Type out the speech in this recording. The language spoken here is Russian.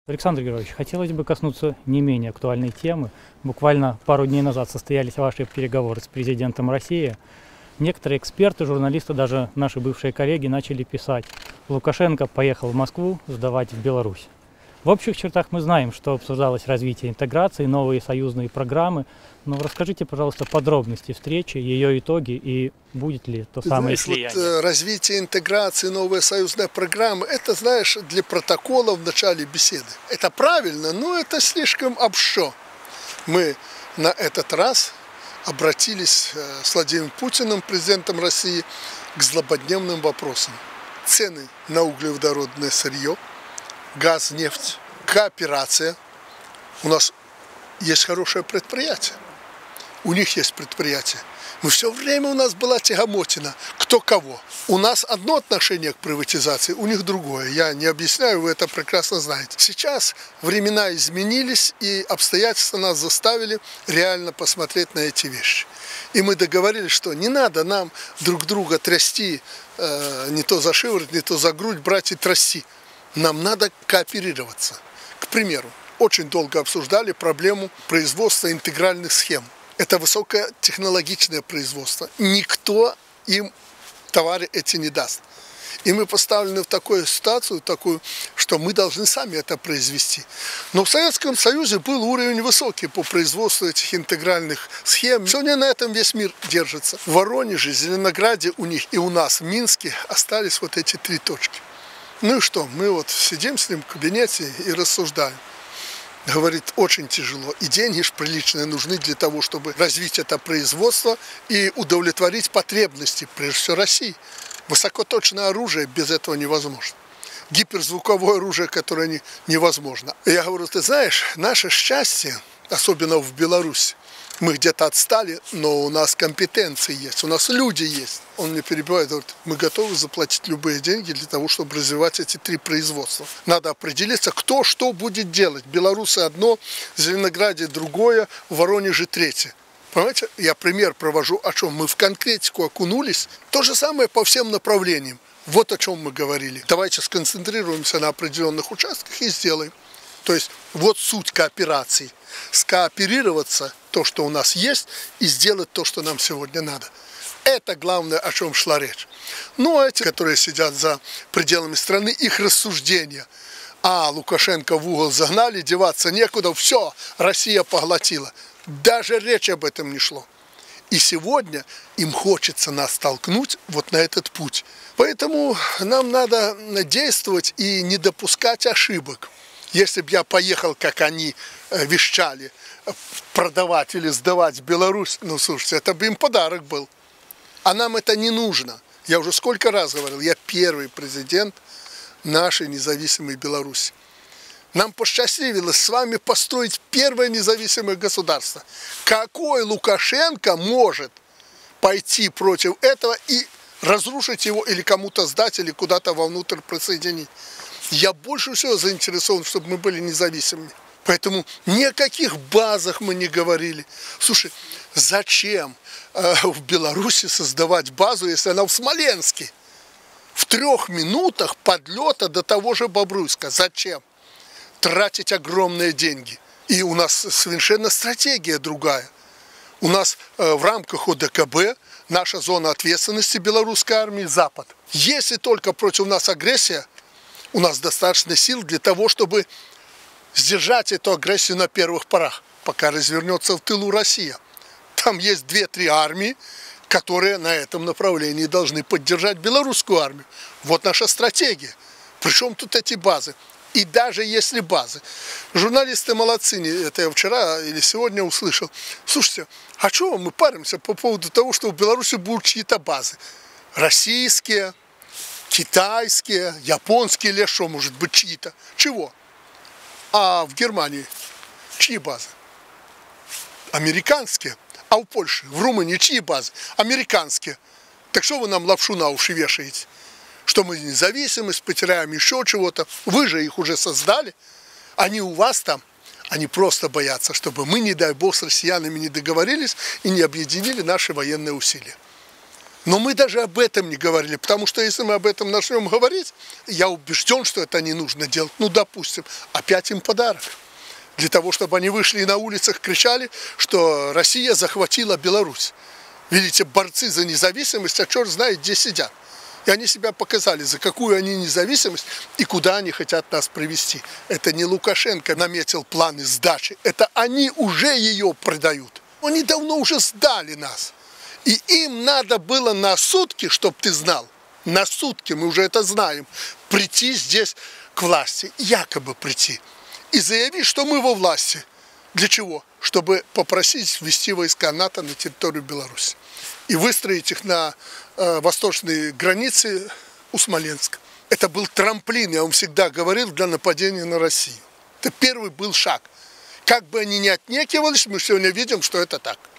Александр Григорьевич, хотелось бы коснуться не менее актуальной темы. Буквально пару дней назад состоялись ваши переговоры с президентом России. Некоторые эксперты, журналисты, даже наши бывшие коллеги начали писать: Лукашенко поехал в Москву сдавать в Беларусь. В общих чертах мы знаем, что обсуждалось развитие интеграции, новые союзные программы. Но расскажите, пожалуйста, подробности встречи, ее итоги и будет ли то самое слияние? Вот, развитие интеграции, новая союзная программа, это, знаешь, для протокола в начале беседы. Это правильно, но это слишком общо. Мы на этот раз обратились с Владимиром Путиным, президентом России, к злободневным вопросам. Цены на углеводородное сырье, газ, нефть, кооперация. У нас есть хорошее предприятие. У них есть предприятие. Но все время у нас была тягомотина. Кто кого. У нас одно отношение к приватизации, у них другое. Я не объясняю, вы это прекрасно знаете. Сейчас времена изменились, и обстоятельства нас заставили реально посмотреть на эти вещи. И мы договорились, что не надо нам друг друга трясти, не то за шиворот, не то за грудь брать и трясти. Нам надо кооперироваться. К примеру, очень долго обсуждали проблему производства интегральных схем. Это высокотехнологичное производство. Никто им товары эти не даст. И мы поставлены в такую ситуацию, что мы должны сами это произвести. Но в Советском Союзе был уровень высокий по производству этих интегральных схем. Сегодня на этом весь мир держится. В Воронеже, Зеленограде у них и у нас в Минске остались вот эти 3 точки. Ну и что, мы вот сидим с ним в кабинете и рассуждаем. Говорит, очень тяжело. И деньги ж приличные нужны для того, чтобы развить это производство и удовлетворить потребности, прежде всего, России. Высокоточное оружие без этого невозможно. Гиперзвуковое оружие, которое невозможно. Я говорю, ты знаешь, наше счастье, особенно в Беларуси, мы где-то отстали, но у нас компетенции есть, у нас люди есть. Он мне перебивает, говорит, мы готовы заплатить любые деньги для того, чтобы развивать эти 3 производства. Надо определиться, кто что будет делать. Белорусы одно, в Зеленограде другое, в Воронеже 3. Понимаете, я пример провожу, о чем мы в конкретику окунулись. То же самое по всем направлениям. Вот о чем мы говорили. Давайте сконцентрируемся на определенных участках и сделаем. То есть вот суть кооперации. Скооперироваться, то, что у нас есть, и сделать то, что нам сегодня надо. Это главное, о чем шла речь. Ну, а эти, которые сидят за пределами страны, их рассуждения. Лукашенко в угол загнали, деваться некуда, все, Россия поглотила. Даже речь об этом не шло. И сегодня им хочется нас толкнуть вот на этот путь. Поэтому нам надо действовать и не допускать ошибок. Если бы я поехал, как они вещали, продавать или сдавать в Беларусь, ну, слушайте, это бы им подарок был. А нам это не нужно. Я уже сколько раз говорил, я первый президент нашей независимой Беларуси. Нам посчастливилось с вами построить первое независимое государство. Какой Лукашенко может пойти против этого и разрушить его или кому-то сдать, или куда-то вовнутрь присоединить? Я больше всего заинтересован, чтобы мы были независимыми. Поэтому ни о каких базах мы не говорили. Слушай, зачем в Беларуси создавать базу, если она в Смоленске? В 3 минутах подлета до того же Бобруйска. Зачем? Тратить огромные деньги. И у нас совершенно стратегия другая. У нас в рамках ОДКБ наша зона ответственности белорусской армии – Запад. Если только против нас агрессия, у нас достаточно сил для того, чтобы сдержать эту агрессию на первых порах, пока развернется в тылу Россия. Там есть 2-3 армии, которые на этом направлении должны поддержать белорусскую армию. Вот наша стратегия. Причем тут эти базы? И даже если базы. Журналисты молодцы, это я вчера или сегодня услышал. Слушайте, а чего мы паримся по поводу того, что в Беларуси будут чьи-то базы? Российские, китайские, японские или что, может быть, чьи-то. Чего? А в Германии чьи базы? Американские. А в Польше, в Румынии чьи базы? Американские. Так что вы нам лапшу на уши вешаете? Что мы независимость потеряем, еще чего-то. Вы же их уже создали. Они у вас там. Они просто боятся, чтобы мы, не дай бог, с россиянами не договорились и не объединили наши военные усилия. Но мы даже об этом не говорили, потому что если мы об этом начнем говорить, я убежден, что это не нужно делать. Ну, допустим, опять им подарок. Для того, чтобы они вышли и на улицах кричали, что Россия захватила Беларусь. Видите, борцы за независимость, а черт знает, где сидят. И они себя показали, за какую они независимость и куда они хотят нас привести. Это не Лукашенко наметил планы сдачи, это они уже ее продают. Они давно уже сдали нас. И им надо было на сутки, чтобы ты знал, на сутки, мы уже это знаем, прийти здесь к власти, якобы прийти, и заявить, что мы во власти. Для чего? Чтобы попросить ввести войска НАТО на территорию Беларуси и выстроить их на восточной границе у Смоленска. Это был трамплин, я вам всегда говорил, для нападения на Россию. Это первый был шаг. Как бы они ни отнекивались, мы сегодня видим, что это так.